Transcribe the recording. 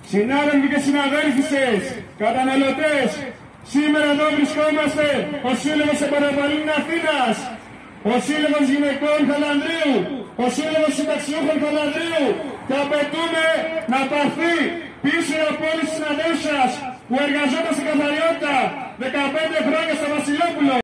Συνάδελφοι και συναδέλφισες, καταναλωτές, σήμερα εδώ βρισκόμαστε ο Σύλλογος Εμπορευαλών Αθήνας, ο Σύλλογος Γυναικών Χαλανδρίου, ο Σύλλογος Συνταξιούχων Χαλανδρίου και απαιτούμε να πάρθει πίσω από όλους τους συναδέλφους σας που εργαζόταν στην καθαριότητα 15 χρόνια στο Βασιλόπουλο.